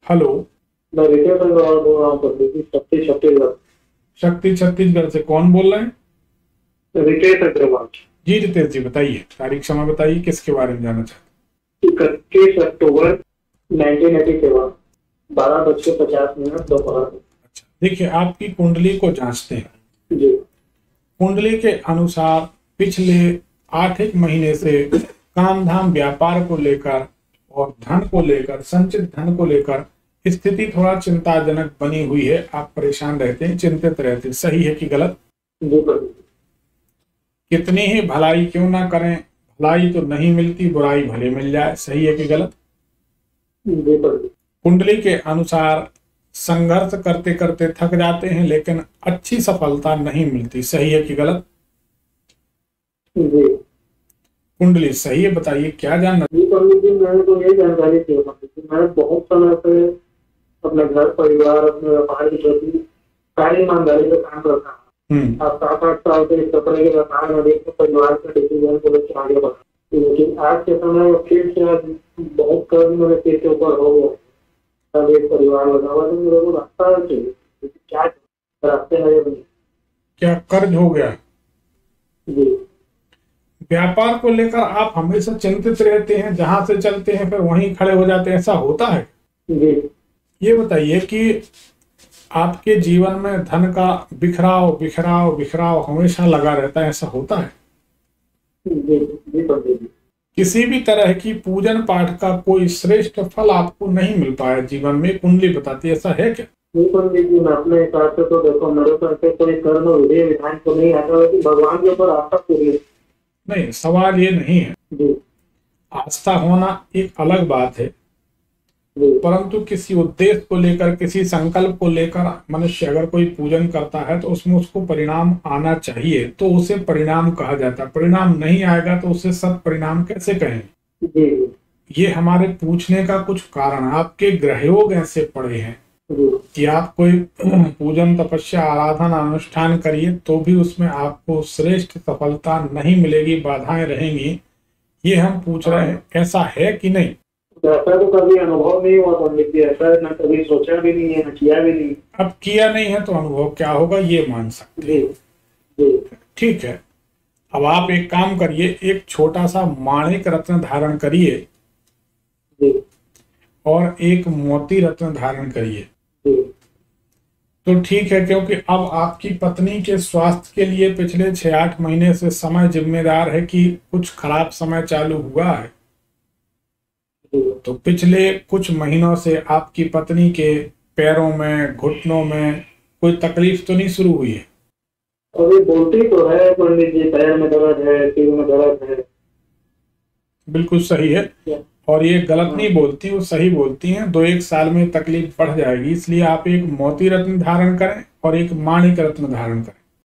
Hello. मैं retail Agarwal बोल रहा हूँ पंडित जी, शक्ति छत्तीसगढ़। शक्ति छत्तीसगढ़ से कौन बोल रहे हैं? रितेश अग्रवाल। जी रितेश जी, बताइए तारीख समय बताइए, किसके बारे में जानना चाहते 21 अक्टूबर 1987, 12:50 दोपहर में। हैं? अच्छा, देखिए आपकी कुंडली को जांचते हैं। जी। कुंडली के अनुसार पिछले 8 एक महीने से काम धाम व्यापार को लेकर और धन को लेकर, संचित धन को लेकर स्थिति थोड़ा चिंताजनक बनी हुई है। आप परेशान रहते हैं, चिंतित रहते हैं, सही है कि गलत? जी पंडित कितनी ही भलाई क्यों ना करें, भलाई तो नहीं मिलती, बुराई भले मिल जाए, सही है कि गलत? जी। जी पंडित कुंडली के अनुसार संघर्ष करते करते थक जाते हैं, लेकिन अच्छी सफलता नहीं मिलती, सही है कि गलत? जी। कुंडली सही है, बताइए क्या जानना? जी पंडित जी, मैंने तो यही जानकारी चाहिए पंडित जी। मैं बहुत समय से अपने घर परिवार अपने व्यापार के प्रति सारी ईमानदारी से काम करता हूँ। आप 7-8 साल से इस कपड़े के व्यापार में देखते परिवार के डिसीजन को लेकर आगे बढ़ा, लेकिन आज के समय में फिर से बहुत कर्ज मेरे सिर के ऊपर हो गया। सब एक परिवार लगा हुआ, तो मेरे को रास्ता चाहिए, लेकिन क्या रास्ते नजर नहीं। क्या कर्ज हो गया? जी। व्यापार को लेकर आप हमेशा चिंतित रहते हैं, जहां से चलते हैं फिर वहीं खड़े हो जाते हैं, ऐसा होता है? जी। ये बताइए कि आपके जीवन में धन का बिखराव बिखराव बिखराव हमेशा लगा रहता है, ऐसा होता है? जी। जी पंडित जी। किसी भी तरह की पूजन पाठ का कोई श्रेष्ठ फल आपको नहीं मिल पाया जीवन में, कुंडली बताती है, ऐसा है क्या? जी पंडित जी, मैं अपने हिसाब से तो देखो, मेरे को ऐसे कोई कर्म विधि विधान तो नहीं आता, लेकिन भगवान के ऊपर आस्था पूरी है। नहीं, सवाल ये नहीं है। जी। आस्था होना एक अलग बात है, जी। परंतु किसी उद्देश्य को लेकर, किसी संकल्प को लेकर मनुष्य अगर कोई पूजन करता है तो उसमें उसको परिणाम आना चाहिए, तो उसे परिणाम कहा जाता है। परिणाम नहीं आएगा तो उसे सत परिणाम कैसे कहें? जी। ये हमारे पूछने का कुछ कारण, आपके ग्रहयोग ऐसे पड़े हैं जी। कि आप कोई पूजन तपस्या आराधना अनुष्ठान करिए तो भी उसमें आपको श्रेष्ठ सफलता नहीं मिलेगी, बाधाएं रहेंगी। ये हम पूछ रहे हैं, ऐसा है कि नहीं? ऐसा तो कभी अनुभव नहीं हुआ पंडित जी, ऐसा ना कभी सोचा भी नहीं है, ना किया भी नहीं। अब किया नहीं है तो अनुभव क्या होगा, ये मान सकते जी। हैं। जी। ठीक है, अब आप एक काम करिए, एक छोटा सा माणिक रत्न धारण करिए जी। और एक मोती रत्न धारण करिए, जी। तो ठीक है। क्योंकि अब आपकी पत्नी के स्वास्थ्य के लिए पिछले 6-8 महीने से समय जिम्मेदार है कि कुछ खराब समय चालू हुआ है। जी। तो पिछले कुछ महीनों से आपकी पत्नी के पैरों में, घुटनों में कोई तकलीफ तो नहीं शुरू हुई है? अभी बोलती तो है पंडित जी, पैर में दर्द है, सिर में दर्द है। बिल्कुल सही है, क्या? और ये गलत नहीं बोलती, वो सही बोलती हैं। 2-1 साल में तकलीफ बढ़ जाएगी, इसलिए आप एक मोती रत्न धारण करें और एक माणिक रत्न धारण करें।